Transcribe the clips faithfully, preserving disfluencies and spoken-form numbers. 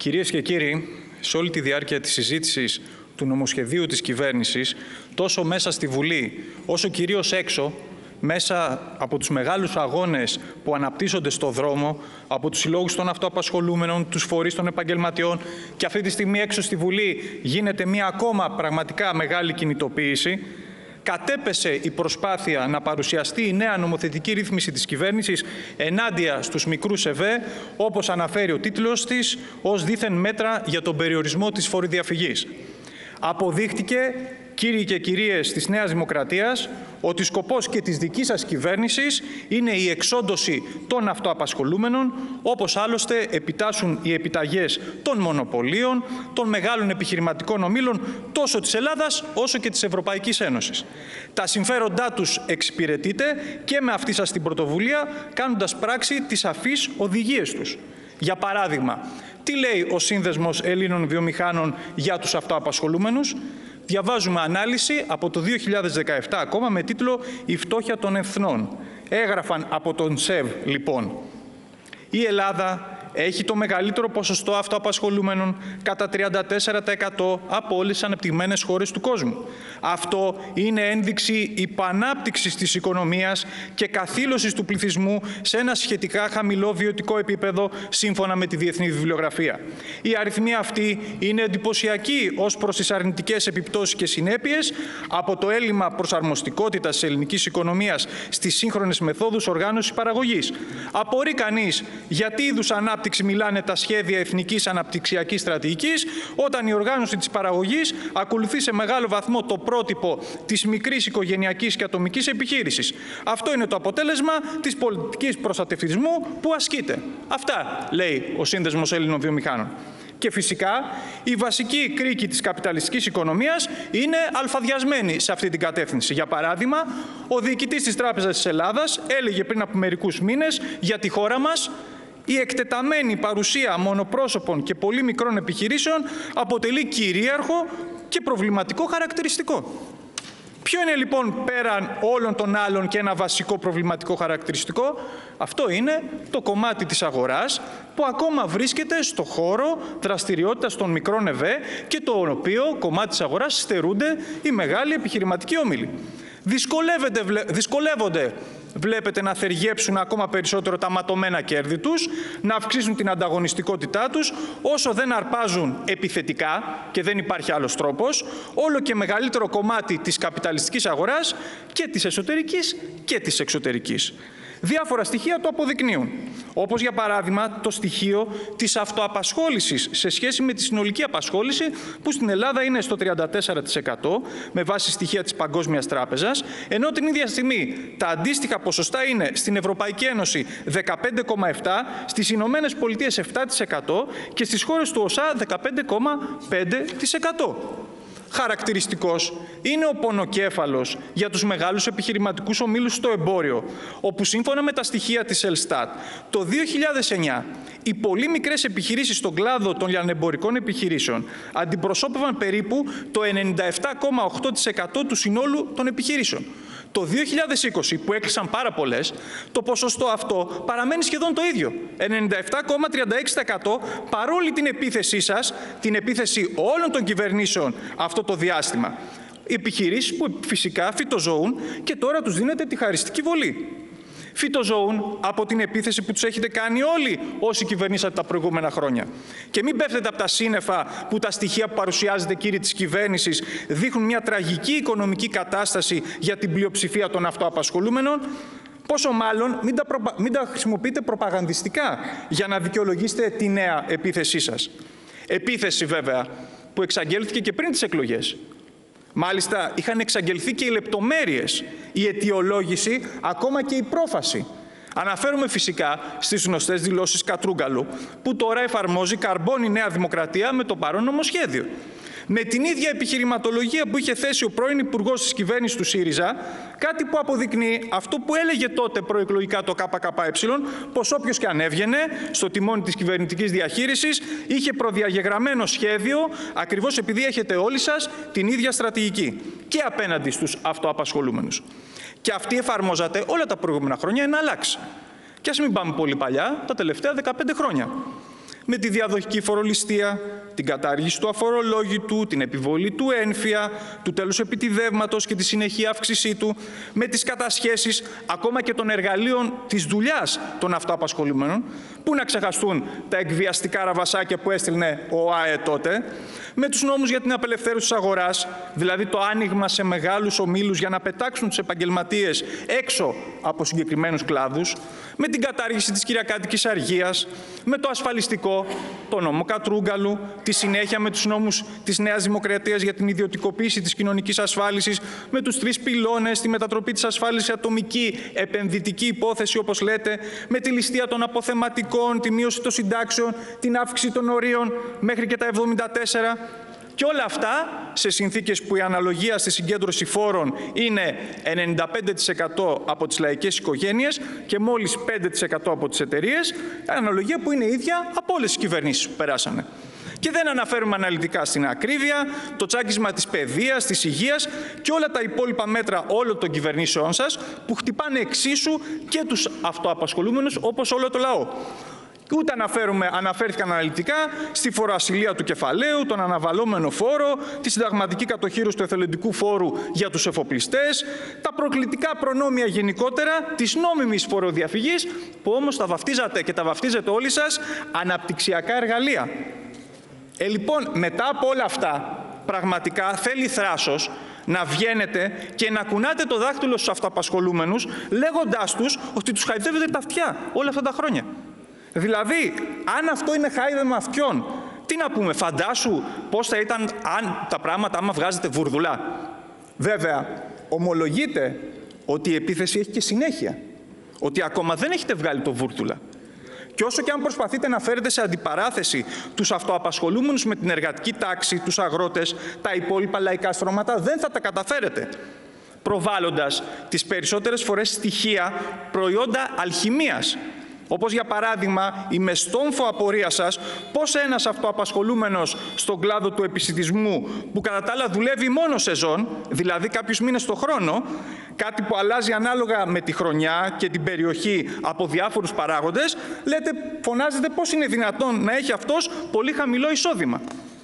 Κυρίες και κύριοι, σε όλη τη διάρκεια της συζήτησης του νομοσχεδίου της κυβέρνησης, τόσο μέσα στη Βουλή, όσο κυρίως έξω, μέσα από τους μεγάλους αγώνες που αναπτύσσονται στο δρόμο, από τους συλλόγους των αυτοαπασχολούμενων, τους φορείς των επαγγελματιών, και αυτή τη στιγμή έξω στη Βουλή γίνεται μια ακόμα πραγματικά μεγάλη κινητοποίηση, κατέπεσε η προσπάθεια να παρουσιαστεί η νέα νομοθετική ρύθμιση της κυβέρνησης ενάντια στους μικρούς ΕΒΕ, όπως αναφέρει ο τίτλος της, ως δήθεν μέτρα για τον περιορισμό της φοροδιαφυγής. Αποδείχτηκε, κύριοι και κυρίες της Νέας Δημοκρατίας, ότι σκοπός και της δικής σας κυβέρνησης είναι η εξόντωση των αυτοαπασχολούμενων, όπως άλλωστε επιτάσσουν οι επιταγές των μονοπωλίων, των μεγάλων επιχειρηματικών ομίλων, τόσο της Ελλάδας όσο και της Ευρωπαϊκής Ένωσης. Τα συμφέροντά τους εξυπηρετείτε και με αυτή σας την πρωτοβουλία, κάνοντας πράξη τις σαφείς οδηγίες τους. Για παράδειγμα, τι λέει ο Σύνδεσμος Ελλήνων Βιομηχάνων για τους αυτοαπασχολούμενους? Διαβάζουμε ανάλυση από το δύο χιλιάδες δεκαεπτά ακόμα με τίτλο «Η φτώχεια των εθνών». Έγραφαν από τον ΣΕΒ, λοιπόν. Η Ελλάδα έχει το μεγαλύτερο ποσοστό αυτοαπασχολούμενων, κατά τριάντα τέσσερα τοις εκατό από όλες τις ανεπτυγμένες χώρες του κόσμου. Αυτό είναι ένδειξη υπανάπτυξης της οικονομίας και καθήλωσης του πληθυσμού σε ένα σχετικά χαμηλό βιωτικό επίπεδο, σύμφωνα με τη Διεθνή Βιβλιογραφία. Η αριθμή αυτή είναι εντυπωσιακή ως προς τις αρνητικές επιπτώσεις και συνέπειες από το έλλειμμα προσαρμοστικότητας της ελληνικής οικονομίας στις σύγχρονες μεθόδους οργάνωσης παραγωγής. Απορεί κανείς γιατί είδους ανάπτυξη μιλάνε τα σχέδια εθνικής αναπτυξιακής στρατηγικής, όταν η οργάνωση της παραγωγής ακολουθεί σε μεγάλο βαθμό το πρότυπο της μικρής οικογενειακής και ατομικής επιχείρησης. Αυτό είναι το αποτέλεσμα της πολιτικής προστατευτισμού που ασκείται. Αυτά λέει ο Σύνδεσμος Ελλήνων Βιομηχάνων. Και φυσικά η βασική κρίκη της καπιταλιστικής οικονομίας είναι αλφαδιασμένη σε αυτή την κατεύθυνση. Για παράδειγμα, ο διοικητής της Τράπεζας της Ελλάδας έλεγε πριν από μερικούς μήνες για τη χώρα μας: η εκτεταμένη παρουσία μονοπρόσωπων και πολύ μικρών επιχειρήσεων αποτελεί κυρίαρχο και προβληματικό χαρακτηριστικό. Ποιο είναι λοιπόν πέραν όλων των άλλων και ένα βασικό προβληματικό χαρακτηριστικό? Αυτό είναι το κομμάτι της αγοράς που ακόμα βρίσκεται στο χώρο δραστηριότητας των μικρών ΕΒΕ και το οποίο κομμάτι της αγοράς στερούνται οι μεγάλοι επιχειρηματικοί όμιλοι. Δυσκολεύονται, βλέπετε, να θεργέψουν ακόμα περισσότερο τα ματωμένα κέρδη τους, να αυξήσουν την ανταγωνιστικότητά τους, όσο δεν αρπάζουν επιθετικά, και δεν υπάρχει άλλος τρόπος, όλο και μεγαλύτερο κομμάτι της καπιταλιστικής αγοράς και της εσωτερικής και της εξωτερικής. Διάφορα στοιχεία το αποδεικνύουν, όπως για παράδειγμα το στοιχείο της αυτοαπασχόλησης σε σχέση με τη συνολική απασχόληση, που στην Ελλάδα είναι στο τριάντα τέσσερα τοις εκατό με βάση στοιχεία της Παγκόσμιας Τράπεζας, ενώ την ίδια στιγμή τα αντίστοιχα ποσοστά είναι στην Ευρωπαϊκή Ένωση δεκαπέντε κόμμα επτά τοις εκατό, στις Ηνωμένες Πολιτείες επτά τοις εκατό και στις χώρες του ΟΣΑ δεκαπέντε κόμμα πέντε τοις εκατό. Χαρακτηριστικός είναι ο πονοκέφαλος για τους μεγάλους επιχειρηματικούς ομίλους στο εμπόριο, όπου σύμφωνα με τα στοιχεία της Ελστάτ, το δύο χιλιάδες εννιά οι πολύ μικρές επιχειρήσεις στον κλάδο των λιανεμπορικών επιχειρήσεων αντιπροσώπευαν περίπου το ενενήντα επτά κόμμα οκτώ τοις εκατό του συνόλου των επιχειρήσεων. Το δύο χιλιάδες είκοσι, που έκλεισαν πάρα πολλές, το ποσοστό αυτό παραμένει σχεδόν το ίδιο, ενενήντα επτά κόμμα τριάντα έξι τοις εκατό, παρόλη την επίθεσή σας, την επίθεση όλων των κυβερνήσεων αυτό το διάστημα. Οι επιχειρήσεις που φυσικά φυτοζωούν και τώρα τους δίνετε τη χαριστική βολή. Φυτοζωούν από την επίθεση που τους έχετε κάνει όλοι όσοι κυβερνήσατε τα προηγούμενα χρόνια. Και μην πέφτετε από τα σύννεφα που τα στοιχεία που παρουσιάζετε, κύριοι της κυβέρνησης, δείχνουν μια τραγική οικονομική κατάσταση για την πλειοψηφία των αυτοαπασχολούμενων. Πόσο μάλλον μην τα, προπα... μην τα χρησιμοποιείτε προπαγανδιστικά για να δικαιολογήσετε τη νέα επίθεσή σας. Επίθεση βέβαια που εξαγγέλθηκε και πριν τις εκλογές. Μάλιστα, είχαν εξαγγελθεί και οι λεπτομέρειες, η αιτιολόγηση, ακόμα και η πρόφαση. Αναφέρομαι φυσικά στις γνωστές δηλώσεις Κατρούγκαλου, που τώρα εφαρμόζει καρμπών η Νέα Δημοκρατία με το παρόν νομοσχέδιο. Με την ίδια επιχειρηματολογία που είχε θέσει ο πρώην Υπουργός της κυβέρνησης του ΣΥΡΙΖΑ, κάτι που αποδεικνύει αυτό που έλεγε τότε προεκλογικά το ΚΚΕ, πως όποιος και αν έβγαινε στο τιμόνι της κυβερνητικής διαχείρισης είχε προδιαγεγραμμένο σχέδιο, ακριβώς επειδή έχετε όλοι σας την ίδια στρατηγική και απέναντι στους αυτοαπασχολούμενους. Και αυτή εφαρμόζατε όλα τα προηγούμενα χρόνια να αλλάξει. Και ας μην πάμε πολύ παλιά, τα τελευταία δεκαπέντε χρόνια. με τη διαδοχική φορολιστία, την κατάργηση του αφορολόγητου, την επιβολή του ένφια, του τέλους επιτιδεύματος και τη συνεχή αύξησή του, με τις κατασχέσεις ακόμα και των εργαλείων της δουλειάς των αυτοαπασχολούμενων, που να ξεχαστούν τα εκβιαστικά ραβασάκια που έστειλνε ο ΑΕ τότε, με τους νόμους για την απελευθέρωση της αγοράς, δηλαδή το άνοιγμα σε μεγάλους ομίλους για να πετάξουν τους επαγγελματίες έξω από συγκεκριμένους κλάδους, με την κατάργηση της κυριακάτικης αργίας, με το ασφαλιστικό, το νόμο Κατρούγκαλου, τη συνέχεια με τους νόμους της Νέας Δημοκρατίας για την ιδιωτικοποίηση της κοινωνικής ασφάλισης, με τους τρεις πυλώνες, τη μετατροπή της ασφάλισης σε ατομική επενδυτική υπόθεση, όπως λέτε, με τη ληστεία των αποθεματικών, τη μείωση των συντάξεων, την αύξηση των ορίων μέχρι και τα εβδομήντα τέσσερα. Και όλα αυτά σε συνθήκες που η αναλογία στη συγκέντρωση φόρων είναι ενενήντα πέντε τοις εκατό από τις λαϊκές οικογένειες και μόλις πέντε τοις εκατό από τις εταιρείες, αναλογία που είναι ίδια από όλες τις κυβερνήσεις που περάσανε. Και δεν αναφέρουμε αναλυτικά στην ακρίβεια, το τσάκισμα της παιδείας, της υγείας και όλα τα υπόλοιπα μέτρα όλων των κυβερνήσεών σας που χτυπάνε εξίσου και τους αυτοαπασχολούμενους όπως όλο το λαό. Ούτε αναφέρουμε, αναφέρθηκαν αναλυτικά στη φοροασυλία του κεφαλαίου, τον αναβαλώμενο φόρο, τη συνταγματική κατοχήρωση του εθελοντικού φόρου για τους εφοπλιστές, τα προκλητικά προνόμια γενικότερα της νόμιμης φοροδιαφυγής, που όμως τα βαφτίζατε και τα βαφτίζετε όλοι σας αναπτυξιακά εργαλεία. Ε, λοιπόν, μετά από όλα αυτά, πραγματικά θέλει θράσος να βγαίνετε και να κουνάτε το δάχτυλο στους αυτοαπασχολούμενους, λέγοντάς τους ότι τους χαϊδεύετε τα αυτιά όλα αυτά τα χρόνια. Δηλαδή, αν αυτό είναι χάιδεμα αυτιών, τι να πούμε, φαντάσου πώς θα ήταν αν τα πράγματα άμα βγάζετε βουρδουλά. Βέβαια, ομολογείτε ότι η επίθεση έχει και συνέχεια, ότι ακόμα δεν έχετε βγάλει το βούρδουλα. Και όσο και αν προσπαθείτε να φέρετε σε αντιπαράθεση τους αυτοαπασχολούμενους με την εργατική τάξη, τους αγρότες, τα υπόλοιπα λαϊκά στρώματα, δεν θα τα καταφέρετε, προβάλλοντας τις περισσότερες φορές στοιχεία προϊόντα αλχημίας. Όπως για παράδειγμα, η μεστόμφο απορία σας πώς ένας αυτοαπασχολούμενος στον κλάδο του επισιτισμού, που κατά τα άλλα δουλεύει μόνο σεζόν, δηλαδή κάποιους μήνες το χρόνο, κάτι που αλλάζει ανάλογα με τη χρονιά και την περιοχή από διάφορους παράγοντες, λέτε, φωνάζετε πώς είναι δυνατόν να έχει αυτός πολύ χαμηλό εισόδημα.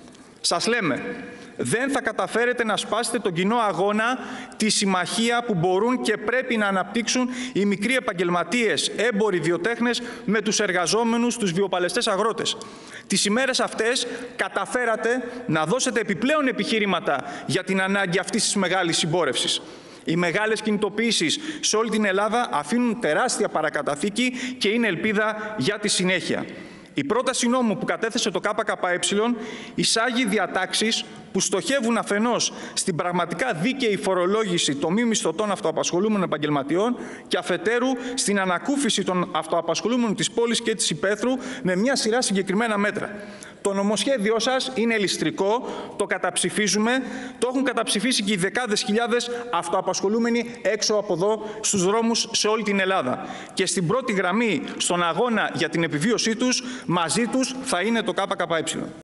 Σας λέμε, δεν θα καταφέρετε να σπάσετε τον κοινό αγώνα, τη συμμαχία που μπορούν και πρέπει να αναπτύξουν οι μικροί επαγγελματίες, έμποροι, βιοτέχνες με τους εργαζόμενους, τους βιοπαλαιστές αγρότες. Τις ημέρες αυτές καταφέρατε να δώσετε επιπλέον επιχείρηματα για την ανάγκη αυτής της μεγάλης συμπόρευσης. Οι μεγάλες κινητοποιήσεις σε όλη την Ελλάδα αφήνουν τεράστια παρακαταθήκη και είναι ελπίδα για τη συνέχεια. Η πρόταση νόμου που κατέθεσε το ΚΚΕ εισάγει διατάξεις που στοχεύουν αφενός στην πραγματικά δίκαιη φορολόγηση των μη μισθωτών αυτοαπασχολούμενων επαγγελματιών και αφετέρου στην ανακούφιση των αυτοαπασχολούμενων της πόλης και της υπαίθρου με μια σειρά συγκεκριμένα μέτρα. Το νομοσχέδιό σας είναι ελιστρικό, το καταψηφίζουμε, το έχουν καταψηφίσει και οι δεκάδες χιλιάδες αυτοαπασχολούμενοι έξω από εδώ στους δρόμους σε όλη την Ελλάδα. Και στην πρώτη γραμμή στον αγώνα για την επιβίωσή τους, μαζί τους θα είναι το ΚΚΕ.